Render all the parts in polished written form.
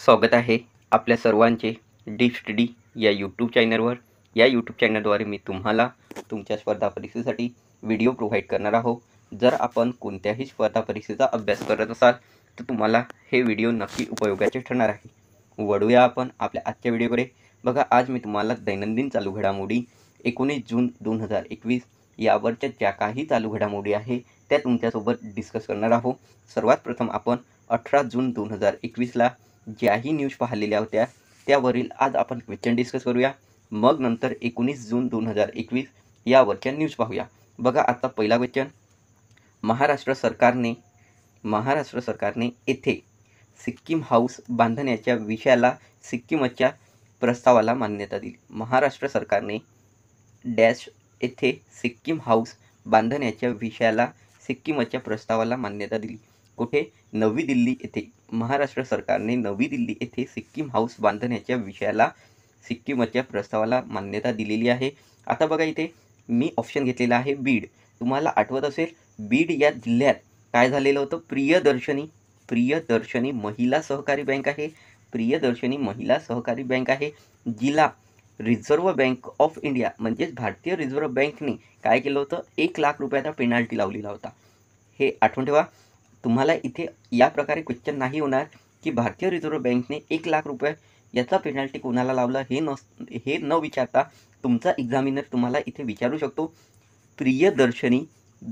स्वागत आहे आपल्या सर्वांचे डीप स्टडी या यूट्यूब चॅनलवर। या यूट्यूब चॅनलद्वारे मी तुम्हाला तुमच्या स्पर्धा परीक्षेसाठी व्हिडिओ प्रोव्हाइड करणार आहोत। जर आपण कोणत्याही स्पर्धा परीक्षेचा अभ्यास करत असाल तर तुम्हाला हे व्हिडिओ नक्की उपयोगाचे ठरणार आहे। वळूया आपण आपल्या आजच्या व्हिडिओकडे। बघा, आज मी तुम्हाला दैनंदिन चालू घडामोडी 19 जून 2021 यावरच्या ज्या काही चालू घडामोडी आहे त्या तुमच्यासोबत डिस्कस करणार आहोत। सर्वात प्रथम आपण 18 जून 2021ला ज्याही न्यूज पाहिलेल्या होत्या त्यावरील आज आपण क्वेश्चन डिस्कस करूया। मग नंतर 19 जून 2021 यावरच्या न्यूज पाहूया। बघा, आता पहिला क्वेश्चन, महाराष्ट्र सरकारने येथे सिक्कीम हाऊस बांधण्याच्या विषयाला सिक्कीमच्या प्रस्तावाला मान्यता दिली। महाराष्ट्र सरकारने डॅश येथे सिक्कीम हाऊस बांधण्याच्या विषयाला सिक्कीमच्या प्रस्तावाला मान्यता दिली। कुठे? नवी दिल्ली येथे। महाराष्ट्र सरकारने नवी दिल्ली येथे सिक्कीम हाऊस बांधण्याच्या विषयाला सिक्कीमच्या प्रस्तावाला मान्यता दिलेली आहे। आता बघा, इथे मी ऑप्शन घेतलेला आहे बीड। तुम्हाला आठवत असेल बीड या जिल्ह्यात काय झालेलं होतं? प्रियदर्शनी महिला सहकारी बँक आहे। प्रियदर्शनी महिला सहकारी बँक आहे, जिला रिझर्व्ह बँक ऑफ इंडिया म्हणजेच भारतीय रिझर्व्ह बँकने काय केलं होतं? 1 लाख रुपयाचा पेनल्टी लावलेला होता। हे आठवण ठेवा। तुम्हाला इथे या प्रकारे क्वेश्चन नाही होणार की भारतीय रिझर्व्ह बँकने 1 लाख रुपये याचा पेनल्टी कोणाला लावला हे न विचारता तुमचा एक्झामिनर तुम्हाला इथे विचारू शकतो प्रियदर्शनी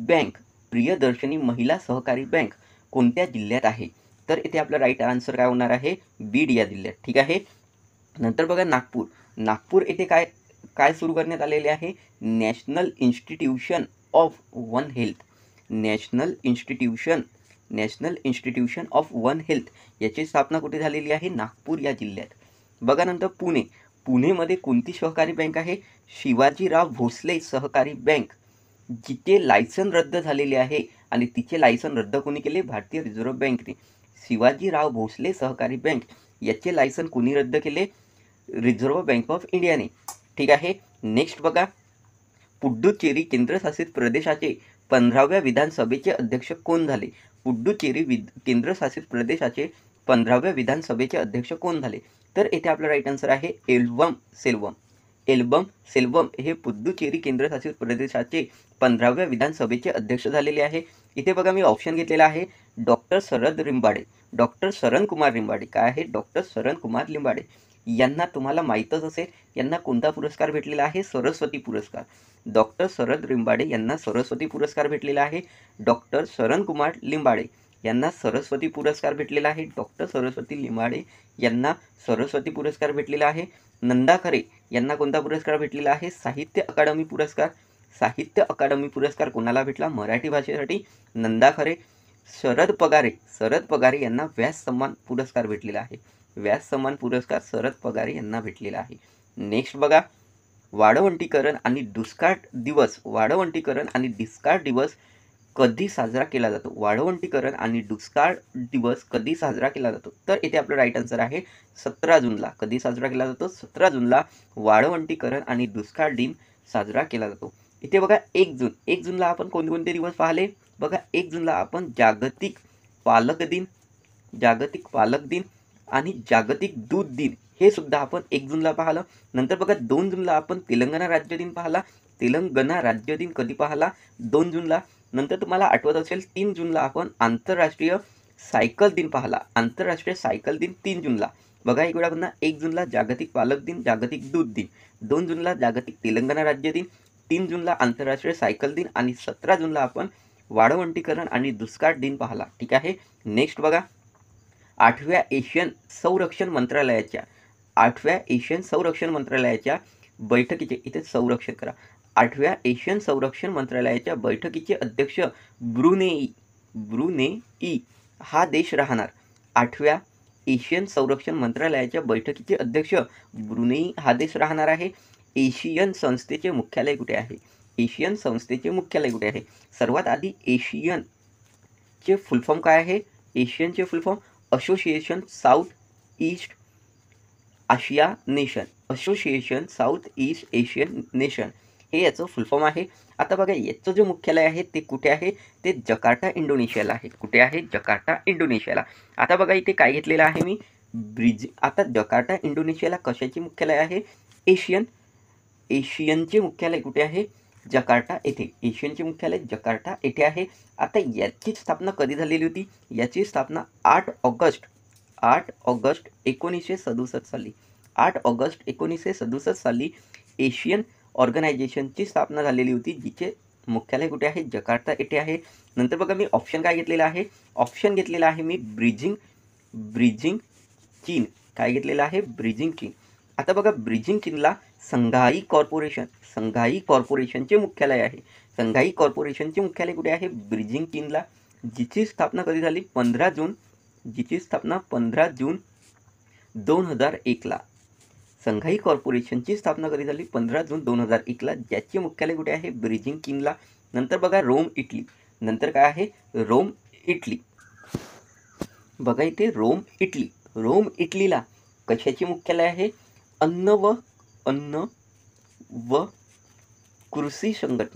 महिला सहकारी बँक कोणत्या जिल्ह्यात आहे? तर इथे आपलं राईट आन्सर काय होणार आहे? बीड या जिल्ह्यात। ठीक आहे। नंतर बघा, नागपूर येथे काय सुरू करण्यात आलेले आहे? National institution of one health याची स्थापना कुठे झालेली आहे? नागपूर या जिल्ह्यात। बघा, नंतर पुणेमध्ये कोणती सहकारी बँक आहे? शिवाजीराव भोसले सहकारी बँक, जिचे लायसन रद्द झालेले आहे आणि तिचे लायसन रद्द कोणी केले? भारतीय रिझर्व्ह बँकने। शिवाजीराव भोसले सहकारी बँक याचे लायसन कोणी रद्द केले? रिझर्व्ह बँक ऑफ इंडियाने। ठीक आहे। नेक्स्ट बघा, पुडुचेरी केंद्रशासित प्रदेशाचे 15व्या विधानसभेचे अध्यक्ष कोण झाले? पुडुचेरी केंद्रशासित प्रदेशाचे 15व्या विधानसभेचे अध्यक्ष कोण झाले? तर इथे आपला राईट आन्सर आहे एल्बम सेल्वम हे पुडुचेरी केंद्रशासित प्रदेशाचे 15व्या विधानसभेचे अध्यक्ष झालेले आहे। इथे बघा, मी ऑप्शन घेतलेला आहे डॉक्टर शरण कुमार लिंबाडे। काय आहे? डॉक्टर शरण कुमार लिंबाडे यांना तुम्हाला माहीतच असेल, यांना कोणता पुरस्कार भेटलेला आहे? सरस्वती पुरस्कार। डॉक्टर शरद लिंबाडे यांना सरस्वती पुरस्कार भेटलेला आहे। डॉक्टर शरण कुमार लिंबाडे यांना सरस्वती पुरस्कार भेटलेला आहे। डॉक्टर सरस्वती लिंबाडे यांना सरस्वती पुरस्कार भेटलेला आहे। नंदा खरे यांना कोणता पुरस्कार भेटलेला आहे? साहित्य अकादमी पुरस्कार कोणाला भेटला? मराठी भाषेसाठी नंदा खरे। शरद पगारे यांना व्यास सन्मान पुरस्कार भेटलेला आहे। व्यास सन्मान पुरस्कार शरद पगारे यांना भेटलेला आहे। नेक्स्ट बघा, वाळवंटीकरण आणि दुष्काळ दिवस कधी साजरा केला जातो? वाळवंटीकरण आणि दुष्काळ दिवस कधी साजरा केला जातो? तर इथे आपलं राईट आन्सर आहे 17 जूनला। कधी साजरा केला जातो? 17 जूनला वाळवंटीकरण आणि दुष्काळ दिन साजरा केला जातो। इथे बघा, 1 जूनला आपण कोणकोणते दिवस पाहिले? बघा, 1 जूनला आपण जागतिक पालक दिन आणि जागतिक दूध दिन हे सुद्धा आपण 1 जूनला पाहिलं। नंतर बघा, 2 जूनला आपण तेलंगणा राज्य दिन पाहिला। तेलंगणा राज्य दिन कधी पाहिला? 2 जूनला। नंतर तुम्हाला आठवत असेल 3 जूनला आपण आंतरराष्ट्रीय सायकल दिन पाहिला। आंतरराष्ट्रीय सायकल दिन 3 जूनला। बघा, एक वेळा पुन्हा 1 जूनला जागतिक पालक दिन, जागतिक दूध दिन, 2 जूनला जागतिक तेलंगणा राज्य दिन, 3 जूनला आंतरराष्ट्रीय सायकल दिन आणि 17 जूनला आपण वाळवंटीकरण आणि दुष्काळ दिन पाहिला। ठीक आहे। नेक्स्ट बघा, 8व्या एशियन संरक्षण मंत्रालयाच्या बैठकीचे, इथे संरक्षण करा, 8व्या एशियन संरक्षण मंत्रालयाच्या बैठकीचे अध्यक्ष ब्रुनेई हा देश राहणार। 8व्या एशियन संरक्षण मंत्रालयाच्या बैठकीचे अध्यक्ष ब्रुनेई हा देश राहणार आहे। एशियन संस्थेचे मुख्यालय कुठे आहे? सर्वात आधी एशियनचे फुल फॉर्म काय आहे? एशियनचे full form association south east Asian nation हे याचं फुल फॉर्म आहे। आता बघा, याचं जे मुख्यालय आहे ते कुठे आहे? ते जकार्ता इंडोनेशियाला आहे। कुठे आहे? जकार्ता इंडोनेशियाला। आता बघा, इथे काय घेतलेलं आहे मी? आता जकार्ता इंडोनेशियाला कशाचे मुख्यालय आहे? एशियनचे मुख्यालय कुठे आहे? जकार्ता येथे. एशियनचे मुख्यालय जकार्ता येथे आहे. आता याची स्थापना कधी झालेली होती? याची स्थापना 8 ऑगस्ट 1967 साली. 8 ऑगस्ट 1967 साली एशियन ऑर्गनायझेशनची स्थापना झालेली होती, जिचे मुख्यालय कुठे आहे? जकार्ता येथे आहे. नंतर बघा मी ऑप्शन काय घेतलेला आहे? ऑप्शन घेतलेला आहे मी ब्रिजिंग चीन. काय घेतलेलं आहे? ब्रिजिंग चीन. आता बघा ब्रिजिंग चीनला संघाई कॉर्पोरेशनचे मुख्यालय आहे. संघाई कॉर्पोरेशनचे मुख्यालय कुठे आहे? ब्रिजिंग चीनला. जिची स्थापना कधी झाली? 15 जून 2001 ला. संघाई कॉर्पोरेशनची स्थापना कधी झाली? 15 जून 2001 ला. ज्याचे मुख्यालय कुठे आहे? ब्रिजिंग चीनला. नंतर बघा रोम इटली. नंतर काय आहे? Rome Italy. बघा इथे रोम इटलीला कशाचे मुख्यालय आहे? अन्न व कृषी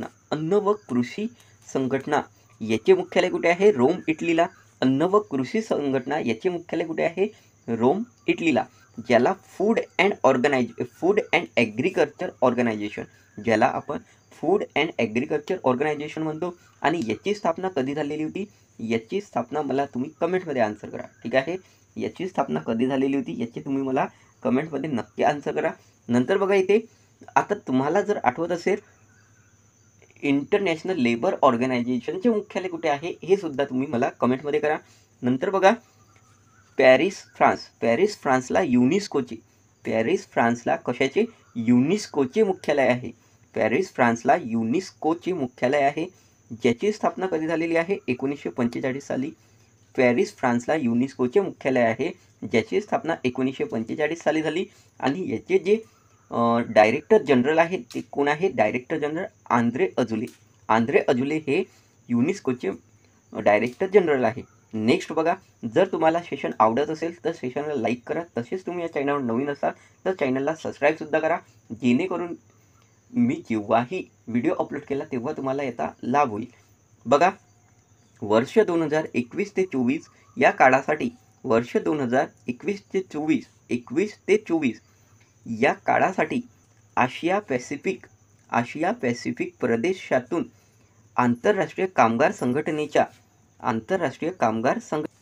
संघटना याचे मुख्यालय कुठे आहे? रोम इटलीला. अन्न व कृषी संघटना याचे मुख्यालय कुठे आहे? रोम इटलीला. ज्याला फूड अँड ॲग्रिकल्चर ऑर्गनायझेशन, ज्याला आपण फूड अँड ॲग्रिकल्चर ऑर्गनायझेशन म्हणतो. आणि याची स्थापना कधी झालेली होती? याची स्थापना मला तुम्ही कमेंटमध्ये आन्सर करा. ठीक आहे, याची स्थापना कधी झालेली होती याची तुम्ही मला कमेंटमध्ये नक्की आन्सर करा. नंतर बघा इथे आता तुम्हाला जर आठवत असेल इंटरनॅशनल लेबर ऑर्गनायझेशनचे मुख्यालय कुठे आहे हे सुद्धा तुम्ही मला कमेंटमध्ये करा. नंतर बघा पॅरिस फ्रान्सला कशाचे? युनेस्कोचे मुख्यालय आहे. पॅरिस फ्रान्सला युनेस्कोचे मुख्यालय आहे. ज्याची स्थापना कधी झालेली आहे? 1945 साली. पॅरिस फ्रान्सला युनेस्कोचे मुख्यालय आहे, ज्याची स्थापना 1945 साली झाली. आणि याचे जे डायरेक्टर जनरल आहेत ते कोण आहे? डायरेक्टर जनरल आंद्रे अजुले हे युनेस्कोचे डायरेक्टर जनरल आहे. नेक्स्ट बघा, जर तुम्हाला सेशन आवडत असेल तर सेशनला लाईक करा. तसेच तुम्ही या चॅनलवर नवीन असाल तर चॅनलला सबस्क्राईबसुद्धा करा, जेणेकरून मी जेव्हाही व्हिडिओ अपलोड केला तेव्हा तुम्हाला याचा लाभ होईल. बघा वर्ष 2021 ते 24 या काळासाठी, वर्ष 2021 ते 24 या काळासाठी आशिया पॅसिफिक प्रदेशातून आंतरराष्ट्रीय कामगार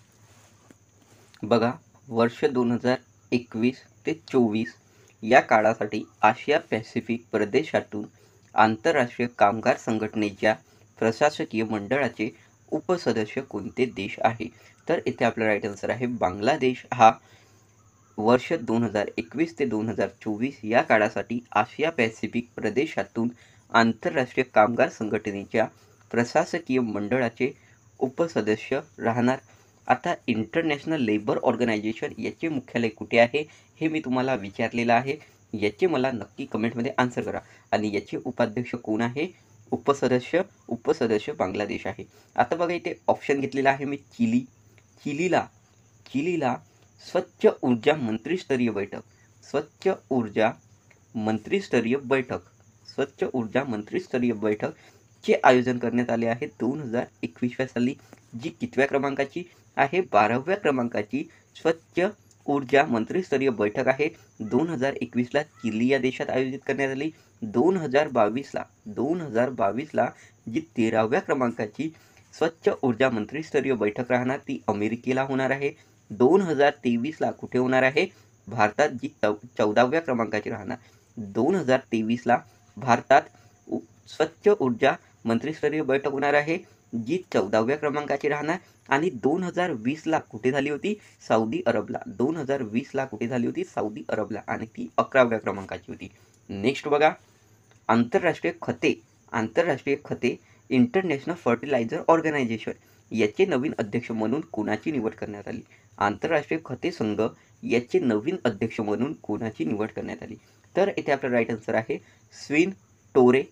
बघा वर्ष 2021 ते 24 या काळासाठी आशिया पॅसिफिक प्रदेशातून आंतरराष्ट्रीय कामगार संघटनेच्या प्रशासकीय मंडळाचे उपसदस्य कोणते देश आहे? तर इथे आपला राईट आन्सर आहे बांगलादेश. हा वर्ष 2021 ते 2024 या काळासाठी आशिया पॅसिफिक प्रदेशातून आंतरराष्ट्रीय कामगार संघटनेच्या प्रशासकीय मंडळाचे उपसदस्य राहणार. आता इंटरनॅशनल लेबर ऑर्गनायझेशन याचे मुख्यालय कुठे आहे हे मी तुम्हाला विचारलेलं आहे. याचे मला नक्की कमेंटमध्ये आन्सर करा. आणि याचे उपाध्यक्ष कोण आहे? उपसदस्य बांगलादेश आहे. आता बघा इथे ऑप्शन घेतलेला आहे मी चिलीला स्वच्छ ऊर्जा मंत्रिस्तरीय बैठक चे आयोजन करण्यात आले आहे 2021 साली. जी कितव्या क्रमांकाची आहे? 12व्या क्रमांकाची स्वच्छ ऊर्जा मंत्रिस्तरीय बैठक आहे. 2021ला चिली या देशात आयोजित करण्यात आली. 2022ला जी 13व्या क्रमांकाची स्वच्छ ऊर्जा मंत्रिस्तरीय बैठक राहणार ती अमेरिकेला होणार आहे. 2023ला कुठे होणार आहे? भारतात, जी 14व्या क्रमांकाची राहणार. 2023ला भारतात स्वच्छ ऊर्जा मंत्रिस्तरीय बैठक होणार आहे, जी 14व्या क्रमांकाची राहणार. आणि 2020ला कुठे झाली होती? सौदी अरबला. 2020ला कुठे झाली होती? सौदी अरबला, आणि ती 11व्या क्रमांकाची होती. नेक्स्ट बघा आंतरराष्ट्रीय खते इंटरनॅशनल फर्टिलायझर ऑर्गनायझेशन याचे नवीन अध्यक्ष म्हणून कोणाची निवड करण्यात आली? आंतरराष्ट्रीय खते संघ याचे नवीन अध्यक्ष म्हणून कोणाची निवड करण्यात आली? तर इथे आपला राईट आन्सर आहे स्विन टोले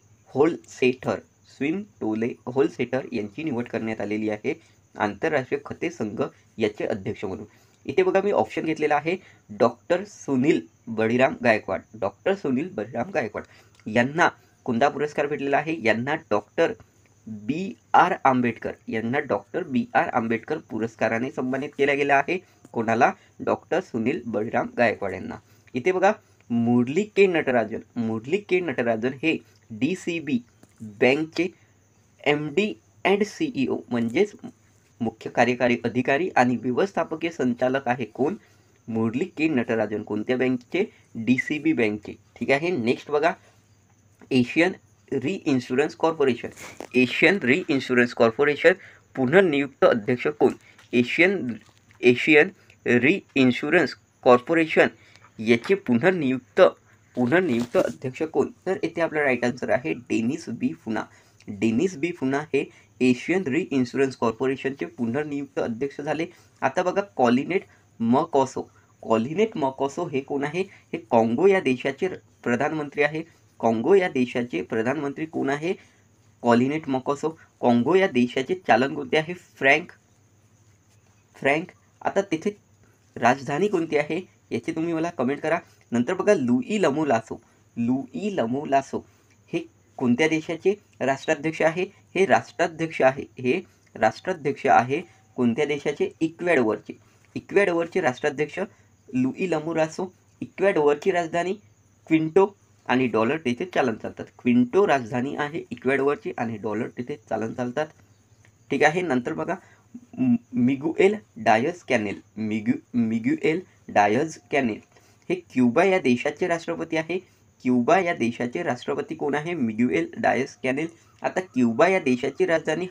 होलसेटर यांची निवड करण्यात आलेली आहे आंतरराष्ट्रीय खते संघ याचे अध्यक्ष म्हणून. इथे बघा मी ऑप्शन घेतलेला आहे डॉक्टर सुनील बळीराम गायकवाड यांना कोणता पुरस्कार भेटलेला आहे? यांना डॉक्टर बी आर आंबेडकर यांना डॉक्टर बी आर आंबेडकर पुरस्काराने सन्मानित केला गेला आहे. कोणाला? डॉक्टर सुनील बळीराम गायकवाड यांना. इथे बघा मुरली के नटराजन हे DCB बँकचे MD अँड CEO म्हणजेच मुख्य कार्यकारी अधिकारी आणि व्यवस्थापकीय संचालक आहे. कोण? मुरली के नटराजन. कोणत्या बँकेचे? DCB बँकचे. ठीक आहे. नेक्स्ट बघा एशियन री इन्शुरन्स कॉर्पोरेशन पुनर्नियुक्त अध्यक्ष कोण? एशियन री इन्शुरन्स कॉर्पोरेशन याचे पुनर्नियुक्त अध्यक्ष कोण? तर इथे आपला राईट आन्सर आहे Denis B Funa. Denis B फुना हे एशियन री इन्शुरन्स कॉर्पोरेशनचे पुनर्नियुक्त अध्यक्ष झाले. आता बघा कॉलिनेट मकॉसो हे कोण आहे? हे काँगो या देशाचे प्रधानमंत्री आहे. काँगो या देशाचे प्रधानमंत्री कोण आहे? कॉलिनेट मकॉसो. काँगो या देशाचे चालन कोणते आहे? फ्रँक. आता तिथे राजधानी कोणती आहे याची तुम्ही मला कमेंट करा. नंतर बघा लुई लमोलासो हे कोणत्या देशाचे राष्ट्राध्यक्ष आहे? हे राष्ट्राध्यक्ष आहे कोणत्या देशाचे? इक्वेडोरचे राष्ट्राध्यक्ष लुई लमोलासो. इक्वेडोरची राजधानी क्विंटो आणि डॉलर तिथे चालन चालतात. क्विंटो राजधानी आहे इक्वेडोरची आणि डॉलर तिथे चालन चालतात. ठीक आहे. नंतर बघा मिगुएल डायज कॅनेल हे क्युबा या देशाचे राष्ट्रपती आहे. क्युबा या देशाचे राष्ट्रपती कोण आहे? Miguel Diaz Canel. आता क्युबा या देशाची राजधानी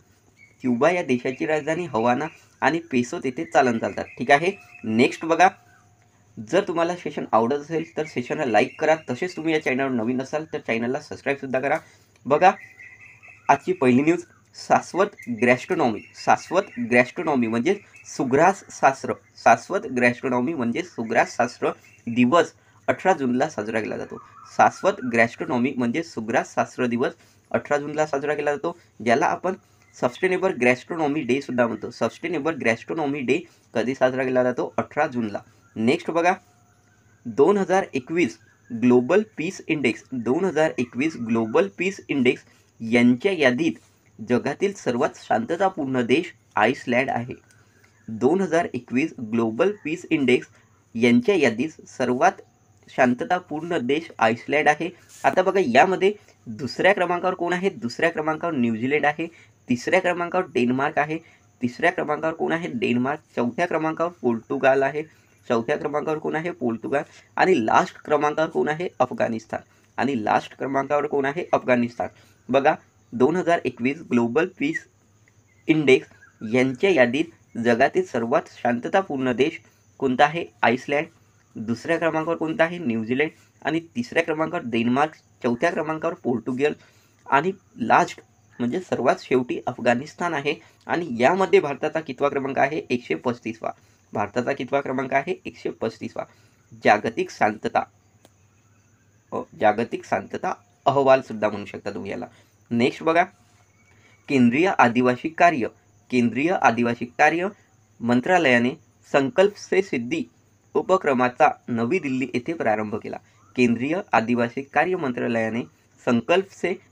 हवाना आणि पेसो तिथे चालन चालतात. ठीक आहे. नेक्स्ट बघा जर तुम्हाला सेशन आवडत असेल तर सेशनला लाईक करा. तसेच तुम्ही या चॅनलवर नवीन असाल तर चॅनलला सबस्क्राईबसुद्धा करा. बघा आजची पहिली न्यूज शाश्वत गॅस्ट्रोनॉमी म्हणजे सुग्रास शास्त्र दिवस 18 जूनला साजरा केला जातो. शाश्वत गॅस्ट्रोनॉमी म्हणजे सुग्रास शास्त्र दिवस 18 जूनला साजरा केला जातो, ज्याला आपण सस्टेनेबल गॅस्ट्रोनॉमी डे सुद्धा म्हणतो. सस्टेनेबल गॅस्ट्रोनॉमी डे कधी साजरा केला जातो? 18 जूनला. नेक्स्ट बघा 2021 ग्लोबल पीस इंडेक्स यांच्या यादीत जगातील सर्वात शांततापूर्ण देश आइसलँड आहे. 2021 ग्लोबल पीस इंडेक्स यांच्या यादीत सर्वात शांततापूर्ण देश आइसलँड आहे. आता बघा यामध्ये दुसऱ्या क्रमांकावर कोण आहे? दुसऱ्या क्रमांकावर न्यूझीलंड आहे. तिसऱ्या क्रमांकावर डेन्मार्क आहे. चौथ्या क्रमांकावर पोर्तुगाल आहे. आणि लास्ट क्रमांकावर कोण आहे? अफगाणिस्तान. बघा 2021 ग्लोबल पीस इंडेक्स यांच्या यादीत जगातील सर्वात शांततापूर्ण देश कोणता आहे? आइसलँड. दुसऱ्या क्रमांकावर कोणता आहे? न्यूझीलंड. आणि तिसऱ्या क्रमांकावर डेन्मार्क. चौथ्या क्रमांकावर पोर्तुगल आणि लास्ट म्हणजे सर्वात शेवटी अफगाणिस्तान आहे. आणि यामध्ये भारताचा कितवा क्रमांक आहे? 135वा. भारताचा कितवा क्रमांक आहे? 135वा. जागतिक शांतता अहवाल सुद्धा म्हणू शकता तुम्ही याला. नेक्स्ट बघा केंद्रीय आदिवासी कार्य मंत्रालयाने संकल्प से सिद्धी उपक्रमाचा नवी दिल्ली येथे प्रारंभ केला. केंद्रीय आदिवासी कार्य मंत्रालयाने संकल्प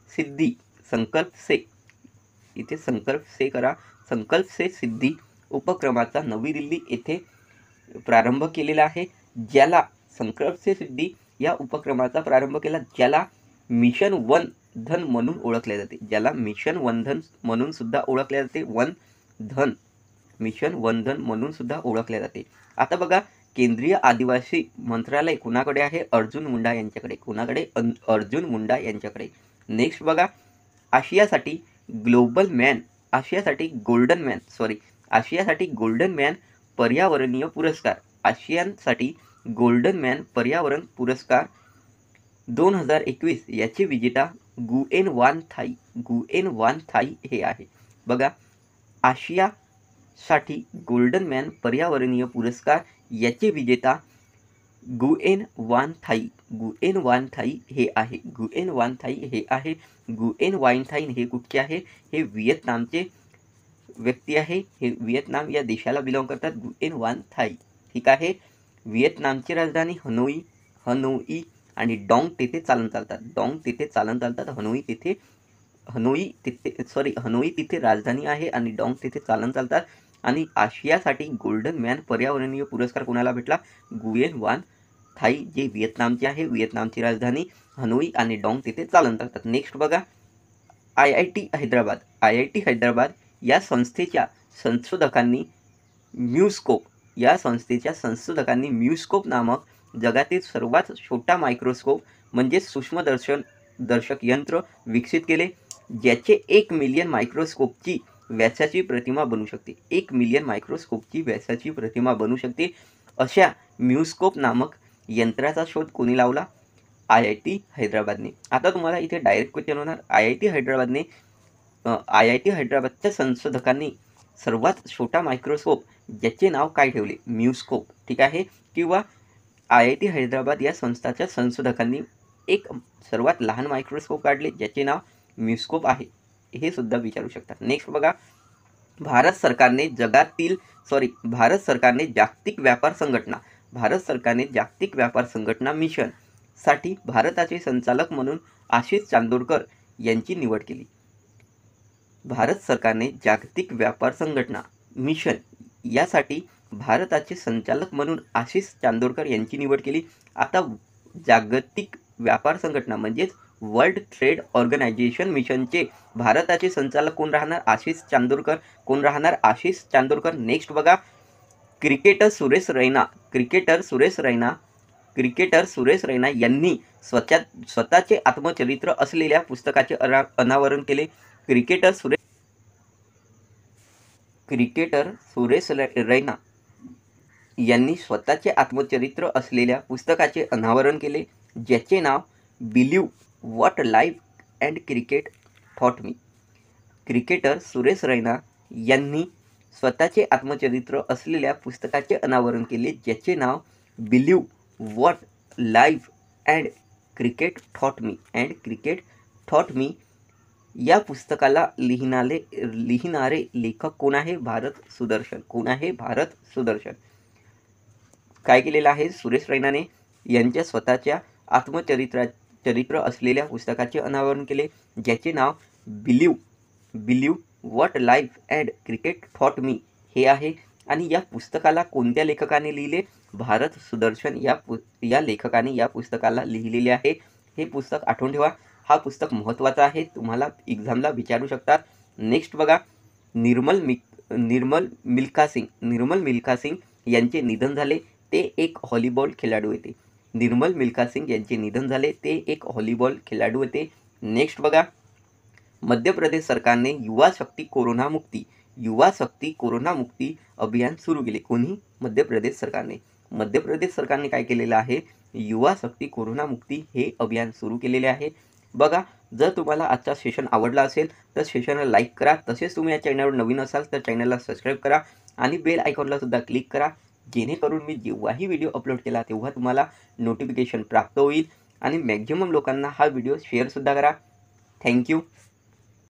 से सिद्धी उपक्रमाचा नवी दिल्ली येथे प्रारंभ केलेला आहे. ज्याला संकल्प से सिद्धी या उपक्रमाचा प्रारंभ केला, ज्याला मिशन वन धन म्हणून ओळखले जाते. मिशन वन धन म्हणून सुद्धा ओळखले जाते. आता बघा केंद्रीय आदिवासी मंत्रालय कुणाकडे आहे? अर्जुन मुंडा यांच्याकडे. नेक्स्ट बघा आशियासाठी गोल्डन मॅन पर्यावरणीय पुरस्कार 2021 याचे विजेता गुएन वान थाई हे आहे. बघा आशियासाठी गोल्डन मॅन पर्यावरणीय पुरस्कार याचे विजेता गुएन वान थाई हे आहे. गुएन वान थाई हे कुठचे आहे? हे व्हिएतनामचे व्यक्ती आहे. हे व्हिएतनाम या देशाला बिलॉंग करतात. गुएन वान थाई. ठीक आहे. व्हिएतनामची राजधानी हनोई आणि डॉंग तिथे चालन चालतात. हनोई तिथे हनोई तिथे राजधानी आहे आणि डॉंग तिथे चालतात. आणि आशियासाठी गोल्डन मॅन पर्यावरणीय पुरस्कार कोणाला भेटला? गुयेन वान थाई, जे व्हिएतनामचे आहे. व्हिएतनामची राजधानी हनोई आणि डॉंग तिथे चालतात. नेक्स्ट बघा, IIT हैदराबाद या संस्थेच्या संशोधकांनी म्यूस्कोप नामक जगातील सर्वात छोटा मायक्रोस्कोप म्हणजे सूक्ष्मदर्शक यंत्र विकसित केले, ज्याचे 1 मिलियन मायक्रोस्कोपची व्यासाची प्रतिमा बनू शकते. 1 मिलियन मायक्रोस्कोपची व्यासाची प्रतिमा बनू शकते. अशा म्यूस्कोप नामक यंत्राचा शोध कोणी लावला? IIT हैदराबादने. आता तुम्हाला इथे डायरेक्ट क्वेश्चन होणार, IIT हैदराबादच्या संशोधकांनी सर्वात छोटा मायक्रोस्कोप ज्याचे नाव काय ठेवले? म्यूस्कोप. ठीक आहे. किंवा IIT हैदराबाद या संस्थाच्या संशोधकांनी एक सर्वात लहान मायक्रोस्कोप काढले ज्याचे नाव म्यूस्कोप आहे, हे सुद्धा विचारू शकतात. नेक्स्ट बघा, भारत सरकारने जागतिक व्यापार संघटना मिशन साठी भारताचे संचालक म्हणून आशिष चांदोरकर यांची निवड केली. भारत सरकारने जागतिक व्यापार संघटना मिशन यासाठी भारताचे संचालक म्हणून आशिष चांदोरकर यांची निवड केली. आता जागतिक व्यापार संघटना म्हणजेच वर्ल्ड ट्रेड ऑर्गनायझेशन मिशनचे भारताचे संचालक कोण राहणार? आशिष चांदोरकर. कोण राहणार? आशिष चांदोरकर. नेक्स्ट बघा, क्रिकेटर सुरेश रैना यांनी स्वतःचे आत्मचरित्र असलेल्या पुस्तकाचे अनावरण केले. क्रिकेटर सुरेश रैना यांनी स्वतःचे आत्मचरित्र असलेल्या पुस्तकाचे अनावरण केले, ज्याचे नाव believe what life and cricket taught me. Cricketer Suresh Raina यांनी स्वतःचे आत्मचरित्र असलेल्या पुस्तकाचे अनावरण केले, ज्याचे नाव believe what life and cricket taught me. या पुस्तकाला लिहिणारे लेखक कोण आहे? भारत सुदर्शन. काय केलेलं आहे? सुरेश रैनाने यांच्या स्वतःच्या आत्मचरित्र असलेल्या पुस्तकाचे अनावरण केले, ज्याचे नाव believe what life and cricket taught me हे आहे. आणि या पुस्तकाला कोणत्या लेखकाने लिहिले? भारत सुदर्शन या लेखकाने या पुस्तकाला लिहिलेले आहे. हे पुस्तक आठवून ठेवा, हा पुस्तक महत्त्वाचा आहे, तुम्हाला एक्झामला विचारू शकतात. नेक्स्ट बघा, निर्मल मिल्खा सिंग यांचे निधन झाले. ते एक व्हॉलीबॉल खेळाडू होते. निर्मल मिल्खा सिंग यांचे निधन झाले. ते एक व्हॉलीबॉल खेळाडू होते. नेक्स्ट बघा, मध्य प्रदेश सरकारने युवा शक्ती कोरोना मुक्ती अभियान सुरू केले. कोणी? मध्य प्रदेश सरकारने काय केलेलं आहे? युवा शक्ती कोरोना मुक्ती हे अभियान सुरू केलेले आहे. बघा, जर तुम्हाला आजचा सेशन आवडला असेल तर सेशनला लाईक करा. तसेच तुम्ही या चॅनलवर नवीन असाल तर चॅनलला सबस्क्राईब करा आणि बेल आयकॉनला सुद्धा क्लिक करा, जेणेकरून मी जेव्हाही व्हिडिओ अपलोड केला तेव्हा तुम्हाला नोटिफिकेशन प्राप्त होईल. आणि मॅक्झिमम लोकांना हा व्हिडिओ शेअरसुद्धा करा. थँक्यू.